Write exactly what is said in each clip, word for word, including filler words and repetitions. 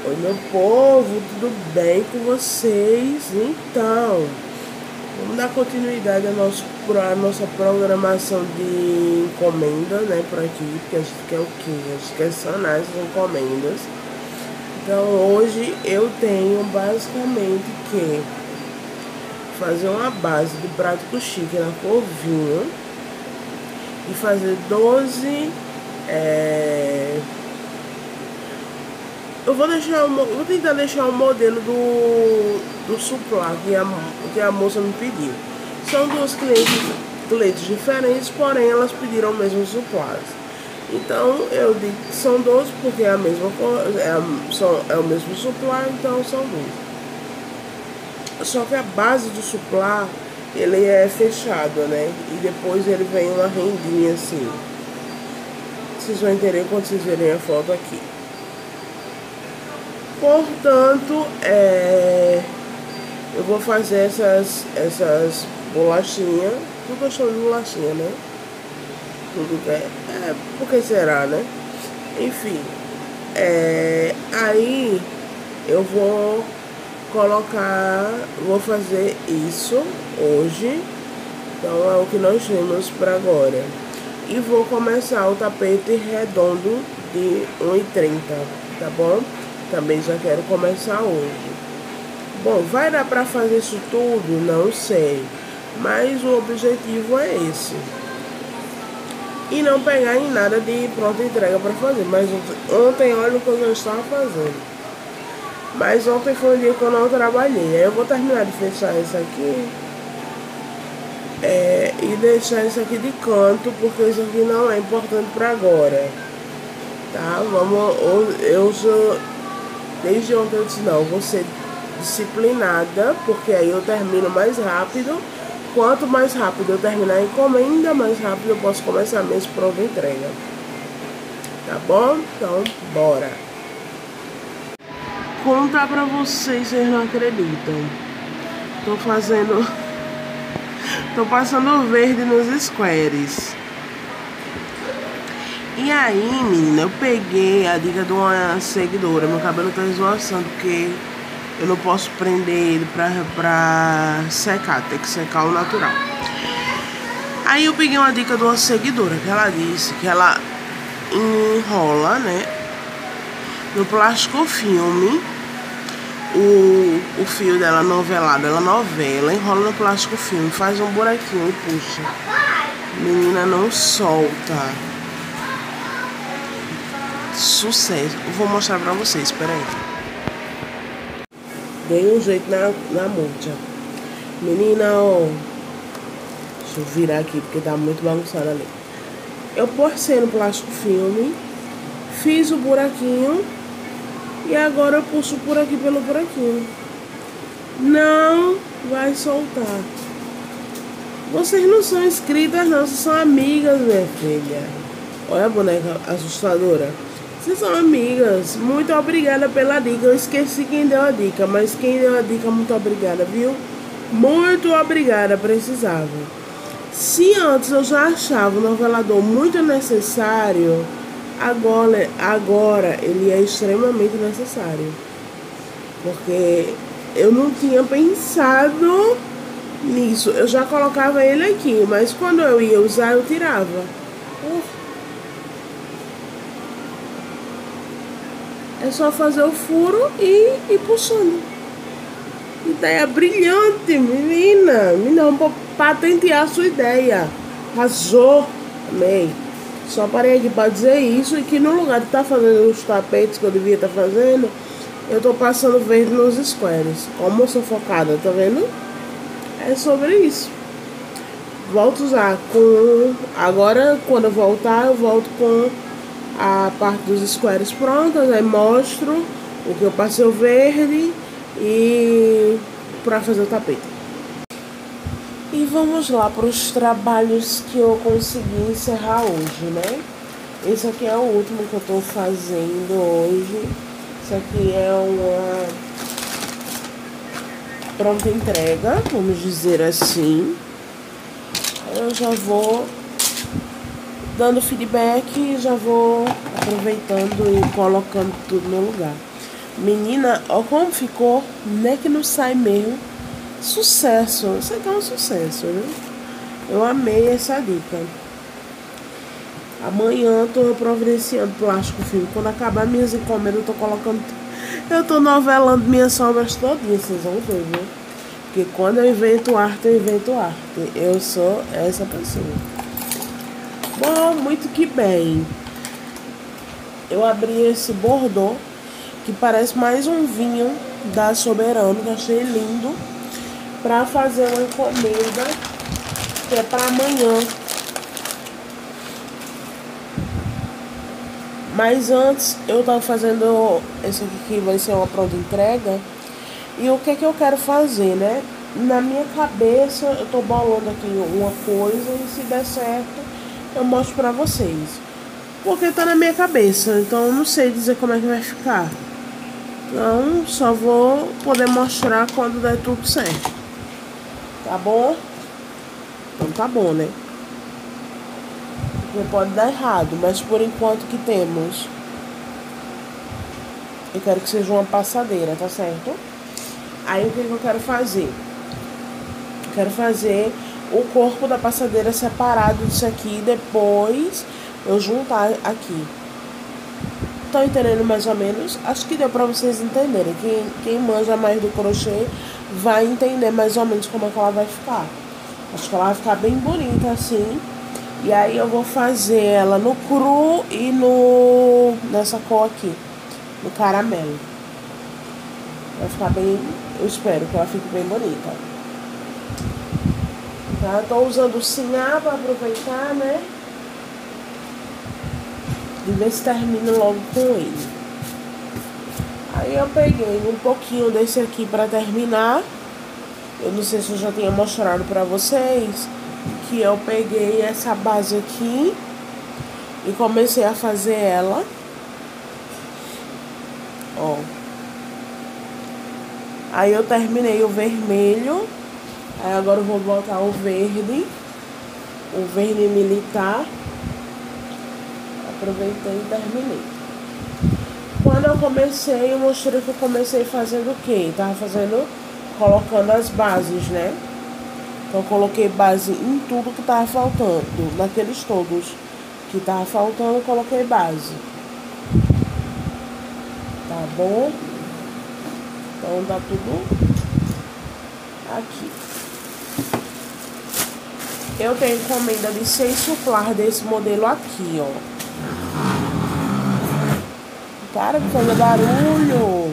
Oi, meu povo, tudo bem com vocês? Então, vamos dar continuidade à, nosso, à nossa programação de encomenda, né, por aqui, porque a gente quer o quê? A gente quer sanar essas encomendas. Então, hoje eu tenho basicamente que fazer uma base de prato chique na cor vinho e fazer doze... É... Eu vou deixar, vou tentar deixar o modelo do, do suplá que a, que a moça me pediu. São duas clientes, clientes diferentes, porém elas pediram o mesmo suplá. Então eu digo que são doze porque é a mesma coisa, é, são, é o mesmo suplá, então são doze. Só que a base do suplá, ele é fechado, né? E depois ele vem uma rendinha assim. Vocês vão entender quando vocês verem a foto aqui. Portanto, é, eu vou fazer essas, essas bolachinhas. Tudo eu chamo de bolachinha, né? Tudo que é, é, por que será, né? Enfim, é, aí eu vou colocar, vou fazer isso hoje. Então é o que nós temos para agora. E vou começar o tapete redondo de um e trinta, tá bom? Também já quero começar hoje. Bom, vai dar para fazer isso tudo? Não sei. Mas o objetivo é esse. E não pegar em nada de pronta entrega para fazer. Mas ontem, olha o que eu já estava fazendo. Mas ontem foi um dia que eu não trabalhei. Aí eu vou terminar de fechar isso aqui. É, e deixar isso aqui de canto, porque isso aqui não é importante para agora. Tá? Vamos... Eu sou... Desde ontem eu disse, não, vou ser disciplinada, porque aí eu termino mais rápido. Quanto mais rápido eu terminar a encomenda, mais rápido eu posso começar mesmo pronta entrega. Tá bom? Então, bora. Contar pra vocês, vocês não acreditam. Tô fazendo... Tô passando verde nos squares. E aí, menina, eu peguei a dica de uma seguidora. Meu cabelo tá esvoaçando porque eu não posso prender ele pra, pra secar. Tem que secar o natural. Aí eu peguei uma dica de uma seguidora que ela disse que ela enrola, né, no plástico filme o, o fio dela novelado. Ela novela, enrola no plástico filme, faz um buraquinho e puxa. Menina, não solta. Sucesso. Eu vou mostrar pra vocês, espera aí. Dei um jeito na, na multa. Menina, ó. Deixa eu virar aqui porque tá muito bagunçado ali. Eu porcei no plástico filme, fiz o buraquinho e agora eu puxo por aqui pelo buraquinho. Não vai soltar. Vocês não são inscritas não, vocês são amigas, minha filha. Olha a boneca assustadora. Vocês são amigas. Muito obrigada pela dica. Eu esqueci quem deu a dica, mas quem deu a dica, muito obrigada, viu? Muito obrigada, precisava. Se antes eu já achava o novelador muito necessário, agora, agora ele é extremamente necessário. Porque eu não tinha pensado nisso. Eu já colocava ele aqui, mas quando eu ia usar, eu tirava. Uh. É só fazer o furo e ir puxando. Ideia brilhante, menina. Menina, vamos patentear a sua ideia. Arrasou. Amei. Só parei aqui para dizer isso. E que no lugar de estar tá fazendo os tapetes que eu devia estar tá fazendo, eu tô passando verde nos squares. Como eu sou focada, tá vendo? É sobre isso. Volto a usar com... Agora, quando eu voltar, eu volto com a parte dos squares prontas, aí mostro o que eu passei o verde e para fazer o tapete. E vamos lá para os trabalhos que eu consegui encerrar hoje, né? Esse aqui é o último que eu tô fazendo hoje. Isso aqui é uma pronta entrega, vamos dizer assim. Eu já vou dando feedback e já vou aproveitando e colocando tudo no lugar. Menina, ó como ficou. Nem que não sai mesmo. Sucesso. Isso aqui é um sucesso, viu? Eu amei essa dica. Amanhã eu tô providenciando plástico filme. Quando acabar minhas encomendas, eu tô colocando. Eu tô novelando minhas sombras todinhas, vocês vão ver, viu? Porque quando eu invento arte, eu invento arte. Eu sou essa pessoa. Bom, muito que bem. Eu abri esse bordô, que parece mais um vinho da Soberano, que eu achei lindo, pra fazer uma encomenda, que é pra amanhã. Mas antes, eu tava fazendo esse aqui, que vai ser uma pronta entrega. E o que é que eu quero fazer, né? Na minha cabeça, eu tô bolando aqui uma coisa e se der certo, eu mostro pra vocês. Porque tá na minha cabeça, então eu não sei dizer como é que vai ficar. Então, só vou poder mostrar quando der tudo certo. Tá bom? Então tá bom, né? Porque pode dar errado, mas por enquanto que temos, eu quero que seja uma passadeira, tá certo? Aí o que eu quero fazer? Eu quero fazer o corpo da passadeira separado disso aqui, depois eu juntar aqui. Estão entendendo mais ou menos? Acho que deu pra vocês entenderem. Quem, quem manja mais do crochê vai entender mais ou menos como é que ela vai ficar. Acho que ela vai ficar bem bonita assim. E aí eu vou fazer ela no cru e no nessa cor aqui, no caramelo. Vai ficar bem, eu espero que ela fique bem bonita. Tá? Eu tô usando o sinhá pra aproveitar, né? E ver se termino logo com ele. Aí eu peguei um pouquinho desse aqui pra terminar. Eu não sei se eu já tinha mostrado pra vocês, que eu peguei essa base aqui e comecei a fazer ela. Ó. Aí eu terminei o vermelho. Aí agora eu vou botar o verde. O verde militar. Aproveitei e terminei. Quando eu comecei, eu mostrei que eu comecei fazendo o quê? Tava fazendo, colocando as bases, né? Então eu coloquei base em tudo que tava faltando. Naqueles todos que tava faltando, eu coloquei base. Tá bom? Então dá tudo aqui. Eu tenho encomenda de seis suplar desse modelo aqui, ó. Para de fazer barulho.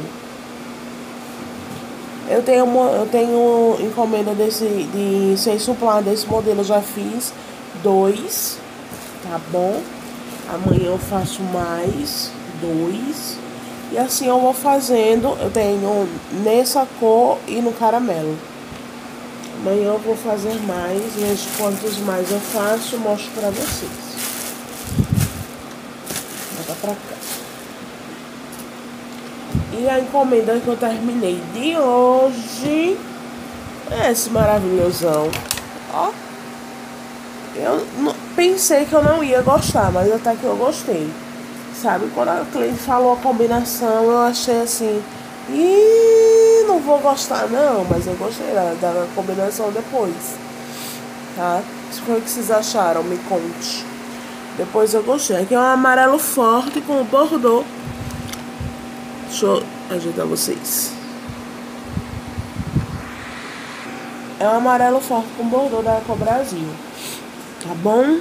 Eu tenho, eu tenho encomenda desse, de seis suplar desse modelo. Eu já fiz dois, tá bom? Amanhã eu faço mais dois. E assim eu vou fazendo. Eu tenho nessa cor e no caramelo. Amanhã eu vou fazer mais. E quantos mais eu faço, eu mostro pra vocês. Bota pra cá. E a encomenda que eu terminei de hoje é esse maravilhosão. Ó. Eu não, pensei que eu não ia gostar, mas até que eu gostei. Sabe, quando a cliente falou a combinação, eu achei assim, ih, não vou gostar não, mas eu gostei da, da combinação depois, tá? Se foi o que vocês acharam, me conte. Depois eu gostei. Aqui é um amarelo forte com o bordô. Deixa eu ajudar vocês. É um amarelo forte com bordô da Eco Brasil, tá bom?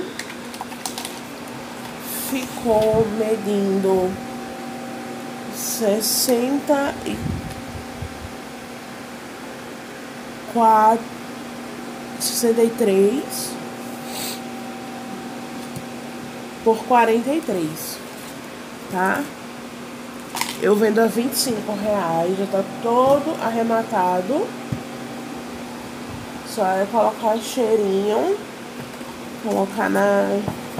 Ficou medindo sessenta e quatro, sessenta e três por quarenta e três, tá? Eu vendo a vinte e cinco reais, já tá todo arrematado. Só é colocar cheirinho, colocar na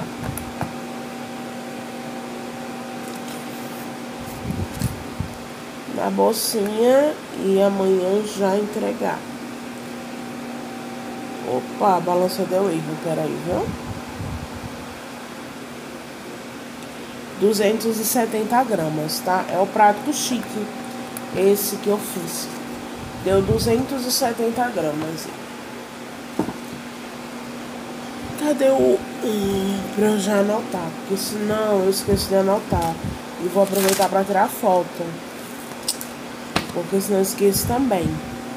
na bolsinha e amanhã já entregar. Opa, a balança deu erro, peraí, viu? duzentos e setenta gramas, tá? É o prato chique. esse que eu fiz. Deu duzentos e setenta gramas. Cadê o um, pra eu já anotar? Porque senão eu esqueço de anotar. E vou aproveitar para tirar foto. Porque senão eu esqueço também.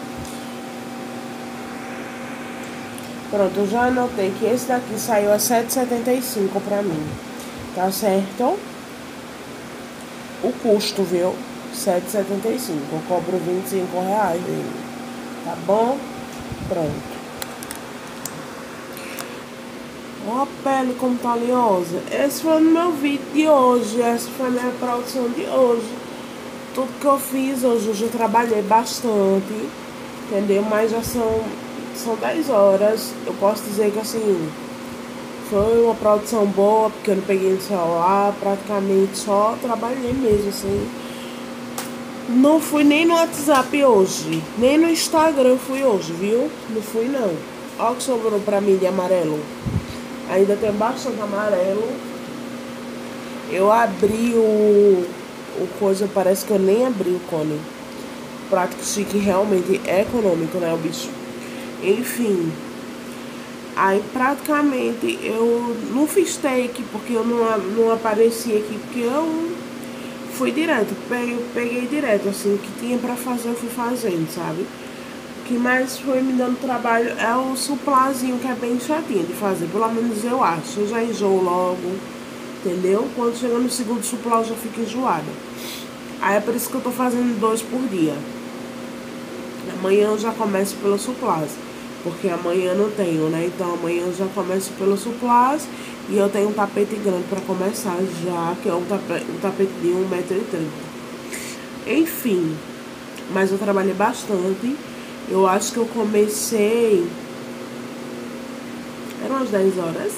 Pronto, eu já anotei que esse daqui saiu a sete reais e setenta e cinco centavos pra mim. Tá certo? O custo, viu? sete reais e setenta e cinco centavos. Eu cobro vinte e cinco reais dele. Tá bom? Pronto. Ó a pele como tá oleosa. Esse foi o meu vídeo de hoje. Essa foi a minha produção de hoje. Tudo que eu fiz hoje, hoje eu trabalhei bastante. Entendeu? Mas já são, são dez horas. Eu posso dizer que assim, foi uma produção boa, porque eu não peguei no celular. Praticamente só trabalhei mesmo, assim. Não fui nem no WhatsApp hoje. Nem no Instagram eu fui hoje, viu? Não fui não. Olha o que sobrou pra mim de amarelo. Ainda tem bastante amarelo. Eu abri o, o coisa, parece que eu nem abri o cone. Prático chique realmente é econômico, né, o bicho? Enfim. Aí praticamente eu não fiz take, porque eu não, não apareci aqui, porque eu fui direto. Peguei, peguei direto, assim, o que tinha pra fazer eu fui fazendo, sabe? O que mais foi me dando trabalho é o suplazinho, que é bem chatinho de fazer, pelo menos eu acho. Eu já enjoo logo, entendeu? Quando chega no segundo suplá eu já fico enjoada. Aí é por isso que eu tô fazendo dois por dia. Amanhã eu já começo pelo suplás, porque amanhã não tenho, né? Então amanhã eu já começo pelo suplás e eu tenho um tapete grande pra começar já, que é um tapete, um tapete de um metro e trinta. Enfim, mas eu trabalhei bastante. Eu acho que eu comecei... Eram as dez horas?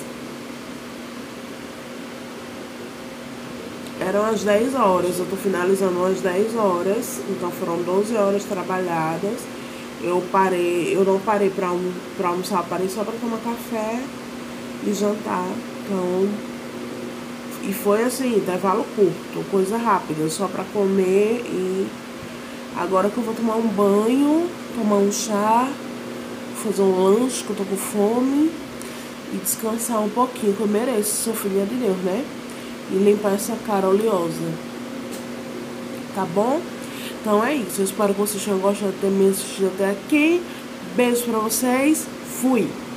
Eram as dez horas. Eu tô finalizando às dez horas. Então foram doze horas trabalhadas. Eu parei... Eu não parei pra, um, pra almoçar. Parei só pra tomar café e jantar. Então... E foi assim, intervalo curto. Coisa rápida. Só pra comer e... Agora que eu vou tomar um banho, tomar um chá, fazer um lanche, que eu tô com fome, e descansar um pouquinho, que eu mereço, sou filha de Deus, né? E limpar essa cara oleosa. Tá bom? Então é isso. Eu espero que vocês tenham gostado de ter me assistido até aqui. Beijo pra vocês. Fui!